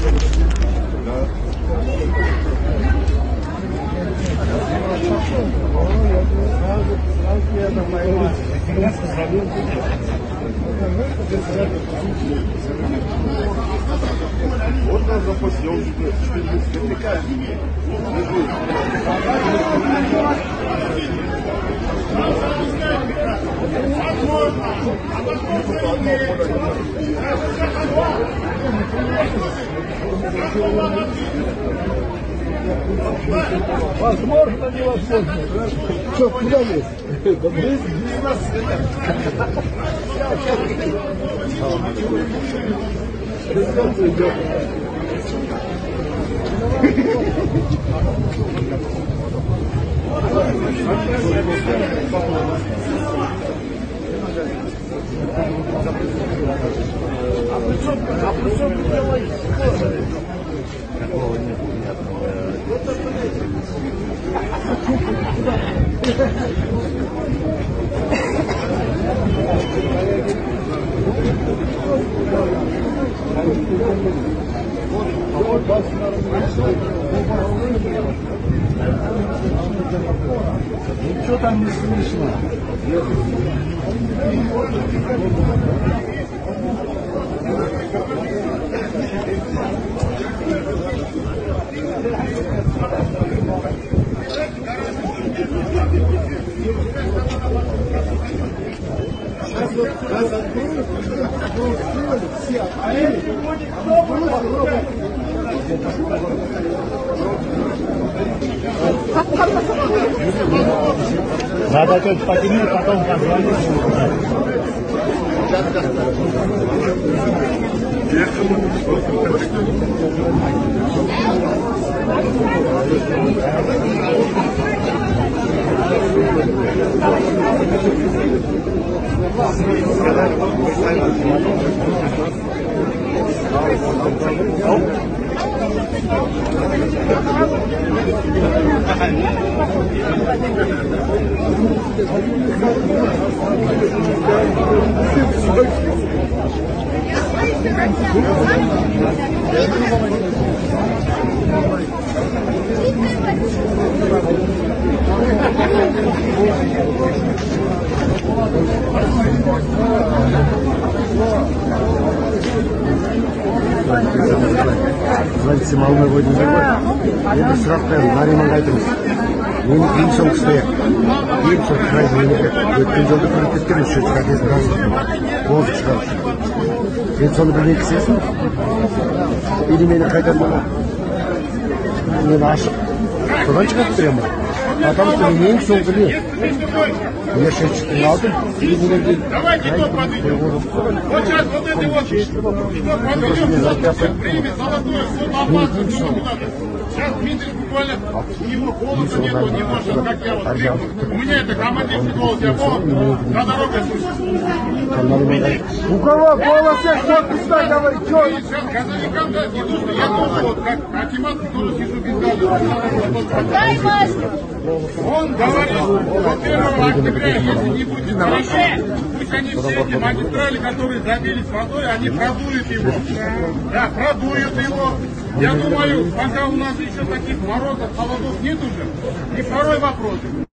Вот нас запустил, я уже 4 месяца отвлекаю. Возможно, невозможно. Что, куда лезть? Без нас идет. А при чем ты делаешь? Такого нет, ничего там не слышно. Сейчас вот газ откроют, все открыли, надо чуть потемнее, потом позвонить. Знаете, малый войдың бар. Енді сұрақтайым, Нариманға айтыңыз. Мен ең соңғы кісілер. Ең соңғы қырайын мемлекет. Өткен жолда көмектескен үш рет қатесін разылықтым. Бозық шығарып. Сен соны білген кісісің? Или мені қайдан болған? Мен ашық. Содан шығарып тұрамын. Потому что мен ең соңғы лет. Я шешечкин алдым. давайте то подойдем. Вот сейчас вот это вот, подойдем, примет золотое, все сейчас Дмитрий буквально, у него голоса нет, он не может, как я вот крикну. У меня это громадный голос, я голос на дороге слышу. У кого голос есть, кто писать, давай, что? Сейчас газовикам дать не нужно, я тоже вот как акимат тоже сижу без газа. Он говорит, до 1 октября, если не будет хорошо, пусть они все эти магистрали, которые забились водой, они продуют его. Да, продуют его. Я думаю, пока у нас еще таких морозов, холодов нет уже, и второй вопрос.